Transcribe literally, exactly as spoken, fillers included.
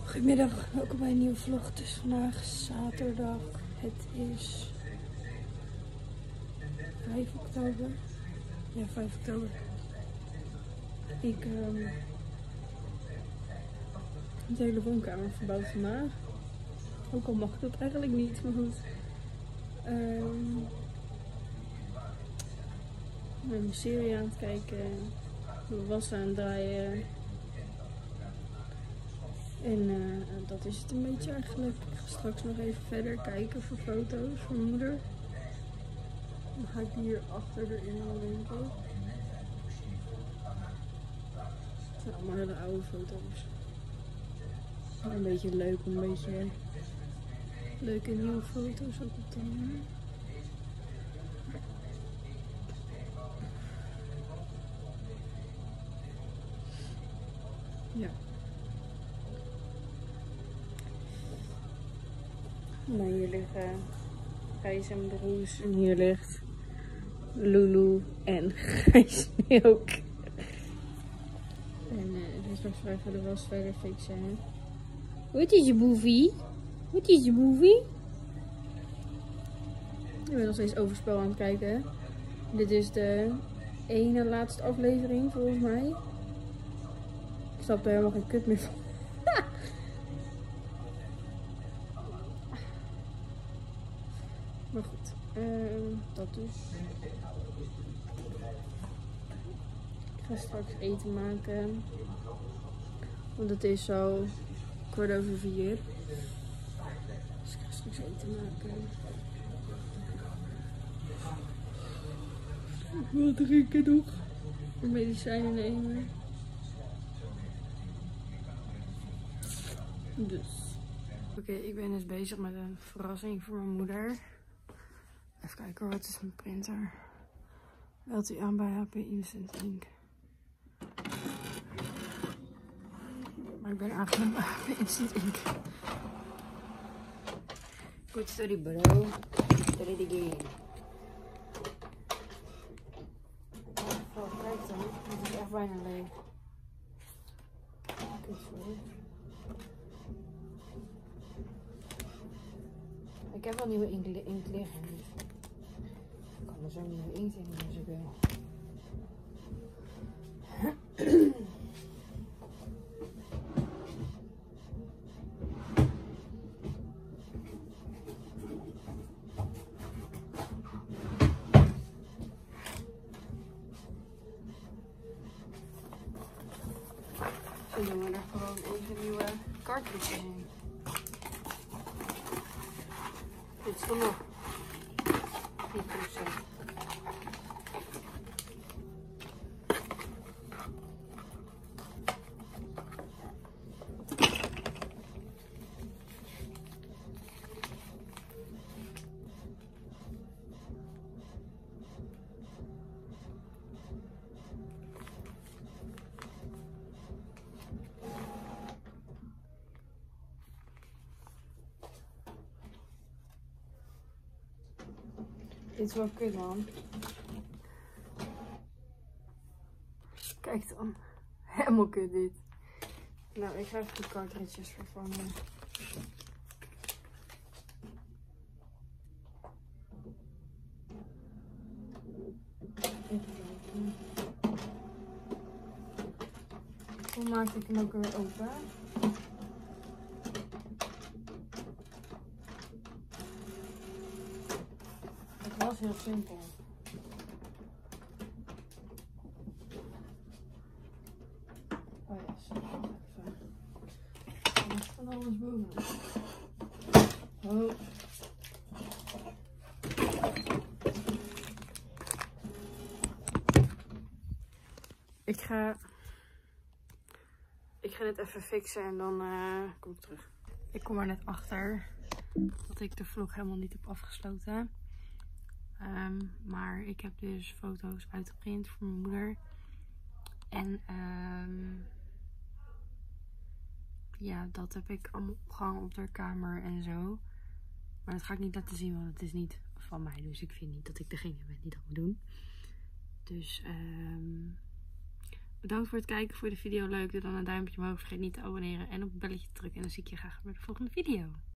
Goedemiddag, welkom bij een nieuwe vlog. Het is vandaag zaterdag. Het is vijf oktober. Ja, vijf oktober. Ik um, heb de hele woonkamer verbouwd vandaag. Ook al mag ik dat eigenlijk niet, maar goed. Um, ik ben mijn serie aan het kijken. De was aan het draaien. En uh, dat is het een beetje eigenlijk. Ik ga straks nog even verder kijken voor foto's van mijn moeder. Dan ga ik hier achter erin al denken. Het zijn allemaal hele oude foto's. Een beetje leuk om een beetje leuke nieuwe foto's ook op te nemen. Ja. Nou, hier liggen Gijs en Broes. En hier ligt Lulu en Gijs ook. En uh, ik ga straks even de was verder fixen. Wat is je boefie? Wat is je boefie? Ik ben nog steeds Overspel aan het kijken. Dit is de ene laatste aflevering volgens mij. Ik snap er helemaal geen kut meer van. Maar goed, uh, dat dus. Ik ga straks eten maken. Want het is zo kwart over vier. Dus ik ga straks eten maken. Wat drinken nog? Medicijnen nemen. Dus. Oké, okay, ik ben dus bezig met een verrassing voor mijn moeder. Even kijken hoor, wat is mijn printer? L T aan bij H P Instant Ink. Maar ik ben eigenlijk bij H P Instant Ink. Good study bro. Study the game. Oh, kijk dan. Het is echt bijna leeg. Kijk zo. Ik heb wel nieuwe inkt, inkt liggen. Ik kan er zo nieuwe inkt in doen als ik wil. Zo doen we er gewoon even nieuwe cartridges in. Dit is dan nog vier procent. Dit is wel kut, man. Kijk dan. Helemaal kut dit. Nou, ik ga even de cartridges vervangen. Even kijken. Hoe maakte ik hem ook weer open? Dat is heel simpel. Oh ja, zo. Even. Er ligt van alles boven. Oh. Ik ga... Ik ga dit even fixen en dan uh, kom ik terug. Ik kom er net achter dat ik de vlog helemaal niet heb afgesloten. Um, maar ik heb dus foto's uitgeprint voor mijn moeder. En um, ja, dat heb ik allemaal opgehangen op haar kamer en zo. Maar dat ga ik niet laten zien, want het is niet van mij. Dus ik vind niet dat ik degene ben die dat moet doen. Dus um, Bedankt voor het kijken. Voor de video leuk. Doe dan een duimpje omhoog. Vergeet niet te abonneren en op het belletje te drukken. En dan zie ik je graag bij de volgende video.